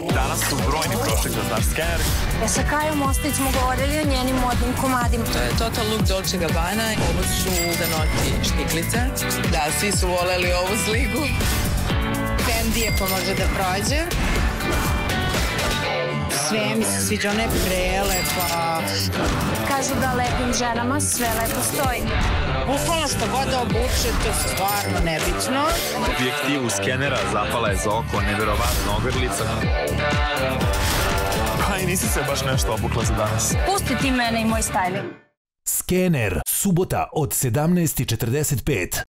Danas su brojni prošli kroz naš skener. Sa Kajom Ostojić smo govorili o njenim modnim komadima. To je total look Dolce Gabbana. Ovo su Zanotti štiklice. Da, svi su voleli ovu sliku. Fendi pa može da prođe. Sve mi se sviđa, ona je prelepa. Kažu da lepim ženama sve lepo stoji. Bukvalno što god da obuče, to je stvarno nebitno. Objektivu skenera zapala je za oko neverovatna ogrlica. Pa i nisi se baš nešto obukla za danas. Pusti ti mene i moj styling. Skener, subota od 17:45.